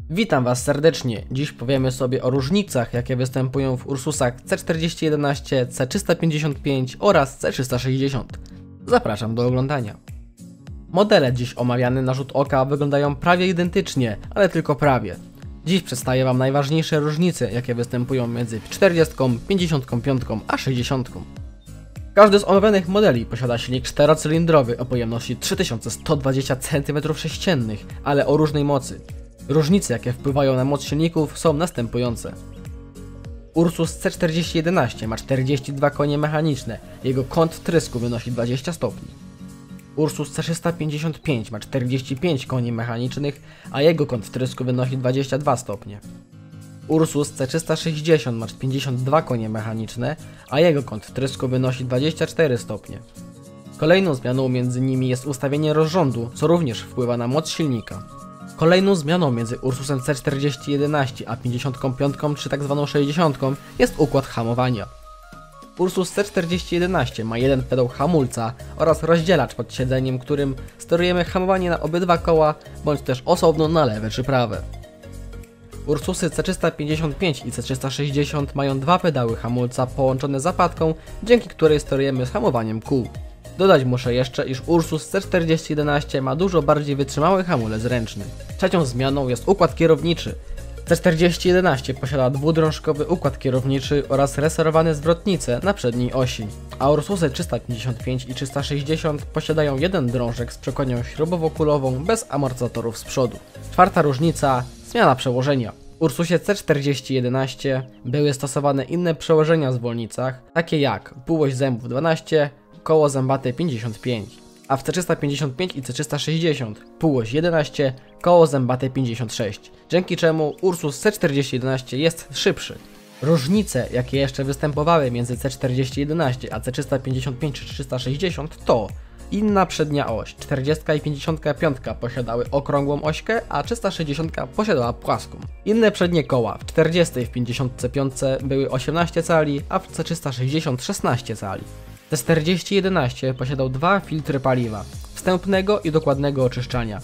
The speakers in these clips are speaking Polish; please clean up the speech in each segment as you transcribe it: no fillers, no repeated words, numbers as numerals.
Witam Was serdecznie. Dziś powiemy sobie o różnicach, jakie występują w Ursusach C4011, C355 oraz C360. Zapraszam do oglądania. Modele dziś omawiane na rzut oka wyglądają prawie identycznie, ale tylko prawie. Dziś przedstawię Wam najważniejsze różnice, jakie występują między 40, 55 a 60. Każdy z omawianych modeli posiada silnik czterocylindrowy o pojemności 3120 cm3, ale o różnej mocy. Różnice, jakie wpływają na moc silników, są następujące. Ursus C4011 ma 42 konie mechaniczne, jego kąt wtrysku wynosi 20 stopni. Ursus C355 ma 45 koni mechanicznych, a jego kąt wtrysku wynosi 22 stopnie. Ursus C360 ma 52 konie mechaniczne, a jego kąt wtrysku wynosi 24 stopnie. Kolejną zmianą między nimi jest ustawienie rozrządu, co również wpływa na moc silnika. Kolejną zmianą między Ursusem C4011 a 55 czy tzw. 60 jest układ hamowania. Ursus C4011 ma jeden pedał hamulca oraz rozdzielacz pod siedzeniem, którym sterujemy hamowanie na obydwa koła, bądź też osobno na lewe czy prawe. Ursusy C355 i C360 mają dwa pedały hamulca połączone zapadką, dzięki której sterujemy z hamowaniem kół. Dodać muszę jeszcze, iż Ursus C4011 ma dużo bardziej wytrzymały hamulec ręczny. Trzecią zmianą jest układ kierowniczy. C4011 posiada dwudrążkowy układ kierowniczy oraz reserowane zwrotnice na przedniej osi, a Ursusy 355 i 360 posiadają jeden drążek z przekładnią śrubowo-kulową bez amortyzatorów z przodu. Czwarta różnica – zmiana przełożenia. W Ursusie C4011 były stosowane inne przełożenia w zwolnicach, takie jak półoś zębów 12, koło zębate 55, a w C355 i C360 półoś 11, koło zębate 56, dzięki czemu Ursus C4011 jest szybszy. Różnice, jakie jeszcze występowały między C4011 a C355 czy 360 to inna przednia oś, 40 i 55 posiadały okrągłą ośkę, a 360 posiadała płaską. Inne przednie koła w 40 i w 55 były 18 cali, a w C360 16 cali. C4011 posiadał dwa filtry paliwa, wstępnego i dokładnego oczyszczania.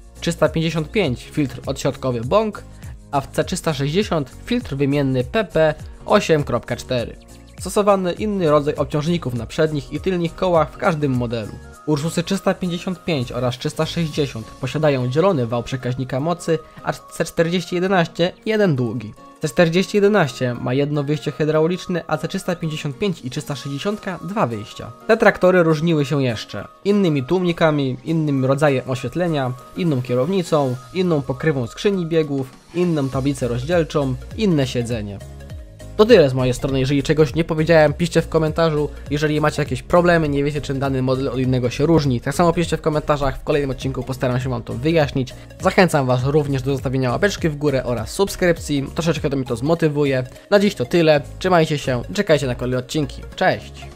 355 filtr odśrodkowy bąk, a w C360 filtr wymienny PP 8.4. Stosowany inny rodzaj obciążników na przednich i tylnych kołach w każdym modelu. Ursusy 355 oraz 360 posiadają dzielony wał przekaźnika mocy, a C4011 jeden długi. C4011 ma jedno wyjście hydrauliczne, a C355 i 360 dwa wyjścia. Te traktory różniły się jeszcze innymi tłumnikami, innym rodzajem oświetlenia, inną kierownicą, inną pokrywą skrzyni biegów, inną tablicę rozdzielczą, inne siedzenie. To tyle z mojej strony. Jeżeli czegoś nie powiedziałem, piszcie w komentarzu. Jeżeli macie jakieś problemy, nie wiecie, czym dany model od innego się różni, tak samo piszcie w komentarzach. W kolejnym odcinku postaram się Wam to wyjaśnić. Zachęcam Was również do zostawienia łapeczki w górę oraz subskrypcji. Troszeczkę to mi to zmotywuje. Na dziś to tyle. Trzymajcie się, czekajcie na kolejne odcinki. Cześć!